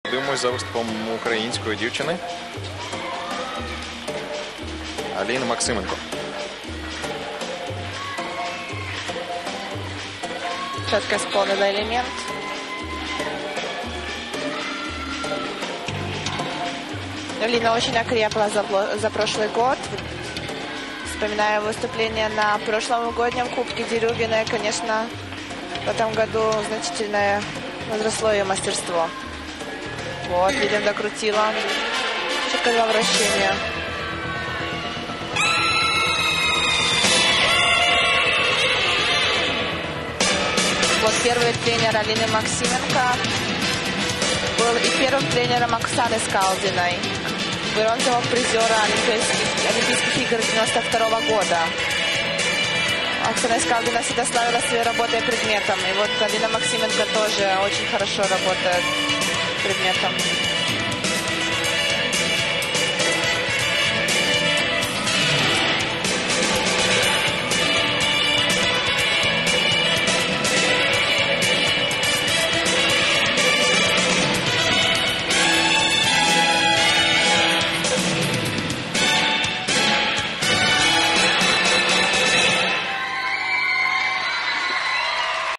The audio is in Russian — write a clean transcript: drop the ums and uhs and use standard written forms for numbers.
Дивимось за виступом української дівчини Аліни Максименко. Четко исполнила элемент. Алина очень окрепла за прошлый год. Вспоминая выступление на прошлогоднем Кубке Дерюгиной, конечно, в этом году значительно возросло ее мастерство. Вот, видим, докрутила. Четко два вращения. Вот первый тренер Алины Максименко был и первым тренером Оксаны Скалдиной, бронзового призера Олимпийских игр 92 года. Оксана Скалдина всегда славилась своей работой предметом. И вот Алина Максименко тоже очень хорошо работает предметом.